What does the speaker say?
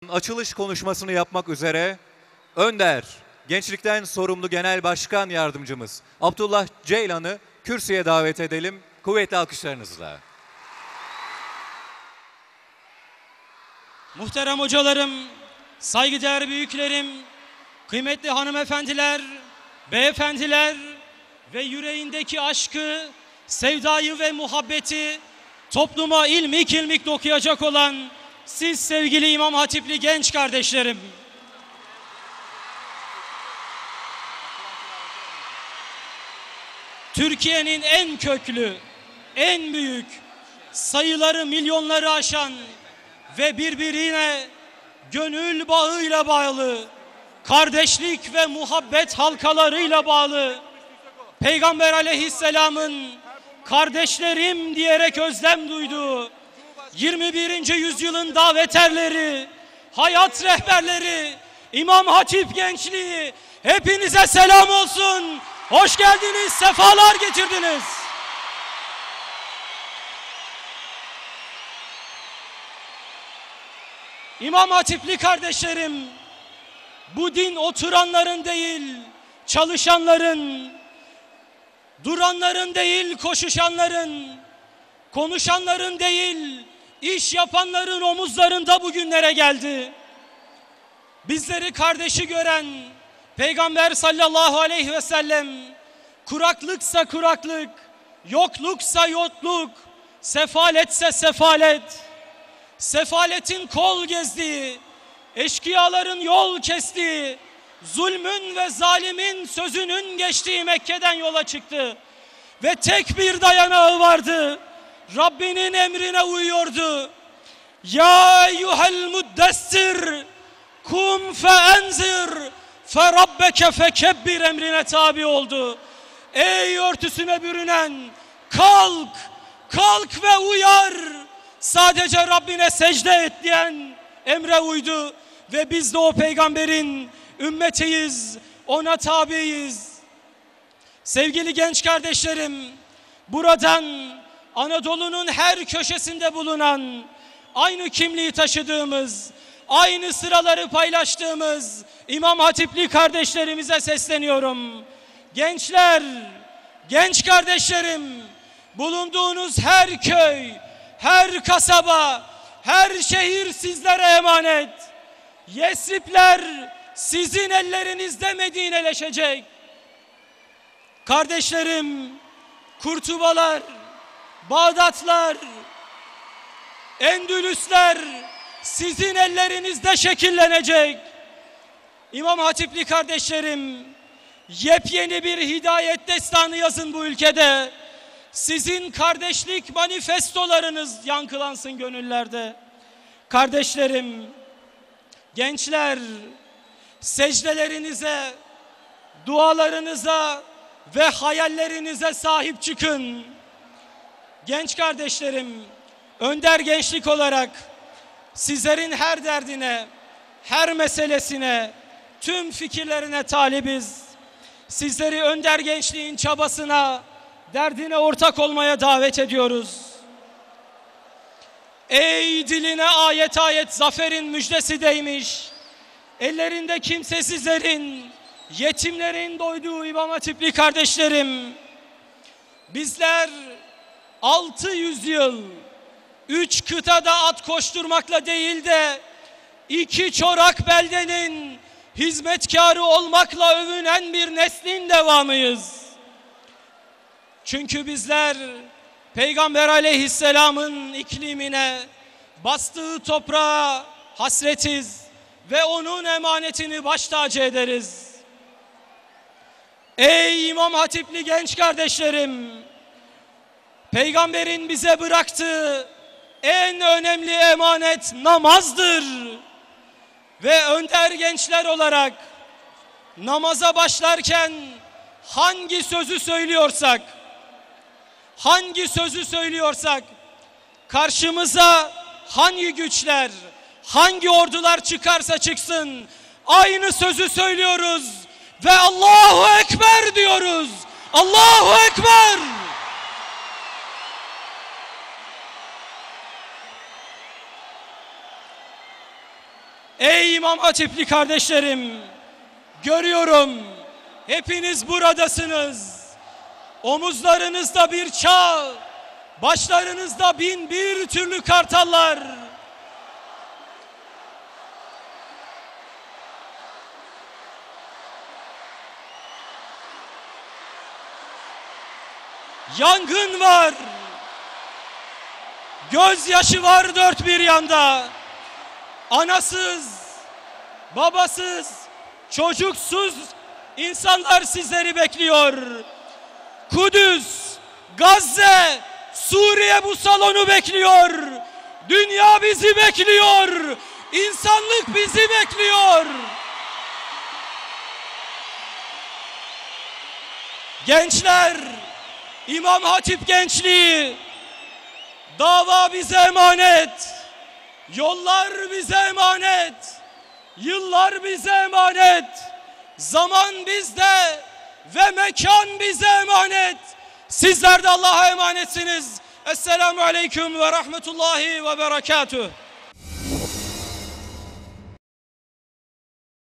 Açılış konuşmasını yapmak üzere Önder, Gençlikten Sorumlu Genel Başkan Yardımcımız Abdullah Ceylan'ı kürsüye davet edelim. Kuvvetli alkışlarınızla. Muhterem hocalarım, saygıdeğer büyüklerim, kıymetli hanımefendiler, beyefendiler ve yüreğindeki aşkı, sevdayı ve muhabbeti topluma ilmik ilmik dokuyacak olan siz sevgili İmam Hatipli genç kardeşlerim. Türkiye'nin en köklü, en büyük, sayıları milyonları aşan ve birbirine gönül bağıyla bağlı, kardeşlik ve muhabbet halkalarıyla bağlı, Peygamber Aleyhisselam'ın kardeşlerim diyerek özlem duyduğu 21. yüzyılın daveterleri, hayat rehberleri, İmam Hatip gençliği, hepinize selam olsun. Hoş geldiniz, sefalar getirdiniz. İmam Hatipli kardeşlerim, bu din oturanların değil, çalışanların, duranların değil, koşuşanların, konuşanların değil, iş yapanların omuzlarında bugünlere geldi. Bizleri kardeşi gören Peygamber sallallahu aleyhi ve sellem, kuraklıksa kuraklık, yokluksa yokluk, sefaletse sefalet, sefaletin kol gezdiği, eşkıyaların yol kestiği, zulmün ve zalimin sözünün geçtiği Mekke'den yola çıktı. Ve tek bir dayanağı vardı. Rabbinin emrine uyuyordu. Ya eyyuhel muddessir kum fe enzir fe rabbeke fekebbir emrine tabi oldu. Ey örtüsüne bürünen, kalk, kalk ve uyar. Sadece Rabbine secde et diyen emre uydu ve biz de o peygamberin ümmetiyiz, ona tabiiz. Sevgili genç kardeşlerim, buradan Anadolu'nun her köşesinde bulunan, aynı kimliği taşıdığımız, aynı sıraları paylaştığımız İmam Hatipli kardeşlerimize sesleniyorum. Gençler, genç kardeşlerim, bulunduğunuz her köy, her kasaba, her şehir sizlere emanet. Yesribler sizin ellerinizde Medineleşecek. Kardeşlerim, Kurtubalar, Bağdatlar, Endülüsler sizin ellerinizde şekillenecek. İmam Hatipli kardeşlerim, yepyeni bir hidayet destanı yazın bu ülkede. Sizin kardeşlik manifestolarınız yankılansın gönüllerde. Kardeşlerim, gençler, secdelerinize, dualarınıza ve hayallerinize sahip çıkın. Genç kardeşlerim, önder gençlik olarak sizlerin her derdine, her meselesine, tüm fikirlerine talibiz. Sizleri önder gençliğin çabasına, derdine ortak olmaya davet ediyoruz. Ey diline ayet ayet zaferin müjdesi değmiş, ellerinde kimsesizlerin, yetimlerin doyduğu İmam Hatipli kardeşlerim, bizler 600 yıl 3 kıtada at koşturmakla değil de 2 çorak beldenin hizmetkarı olmakla övünen bir neslin devamıyız. Çünkü bizler Peygamber Aleyhisselam'ın iklimine, bastığı toprağa hasretiz ve onun emanetini baş tacı ederiz. Ey İmam Hatipli genç kardeşlerim, Peygamberin bize bıraktığı en önemli emanet namazdır. Ve önder gençler olarak namaza başlarken hangi sözü söylüyorsak, karşımıza hangi güçler, hangi ordular çıkarsa çıksın, aynı sözü söylüyoruz ve Allahu Ekber diyoruz. Allahu Ekber. Ey İmam Hatipli kardeşlerim, görüyorum hepiniz buradasınız. Omuzlarınızda bir çağ, başlarınızda bin bir türlü kartallar. Yangın var. Gözyaşı var dört bir yanda. Anasız, babasız, çocuksuz insanlar sizleri bekliyor. Kudüs, Gazze, Suriye bu salonu bekliyor. Dünya bizi bekliyor. İnsanlık bizi bekliyor. Gençler, İmam Hatip gençliği, dava bize emanet, yollar bize emanet, yıllar bize emanet, zaman bizde ve mekan bize emanet. Sizler de Allah'a emanetsiniz. Esselamu Aleyküm ve Rahmetullahi ve Berekatuhu.